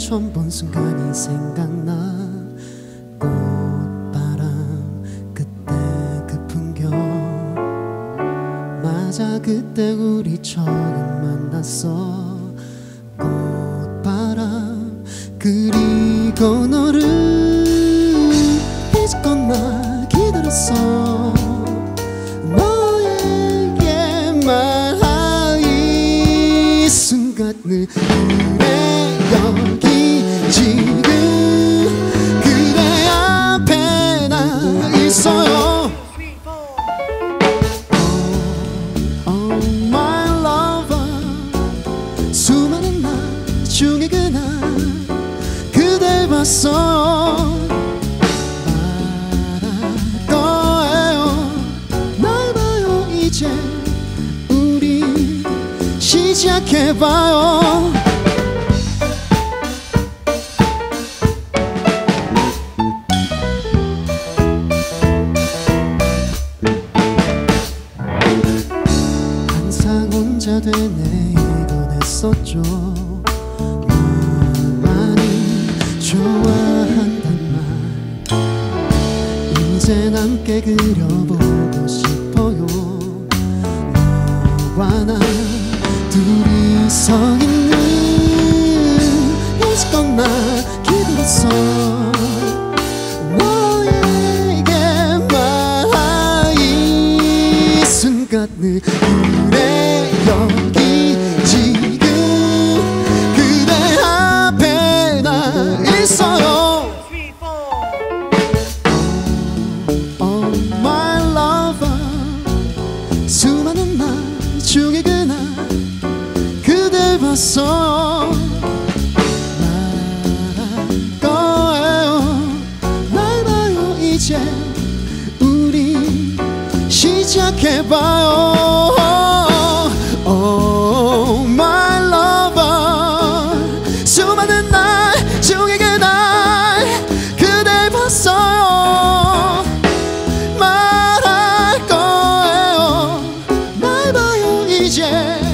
처음 본 순간이 생각나. 꽃바람 그때 그 풍경 맞아 그때 우리 처음 만났어. 꽃바람 그리고 너를 잊고 나 기다렸어. 너에게 말할 이 순간을 그래 여기 지금 그대 앞에 나 있어요. Oh my lover 수많은 날 중에 그날 그댈 봤어. 말할 거예요. 날 봐요 이제 우리 시작해봐요. 항상 혼자 되네 이건 했었죠. 널 많이 좋아한단 말 이젠 함께 그려보고 싶어요. 너와 나 둘이서 있는 이시껏 나 기다렸어. 너에게 말할 이 순간을 그래 여기 지금 그대 앞에 나 있어요. Oh my lover 수많은 날 중에 그날 그댈 봤어. 말할 거예요. 날 봐요 이제 우리 시작해봐요. Oh my lover 수많은 날 중에 그날 그댈 봤어요. 말할 거예요. 날 봐요 이제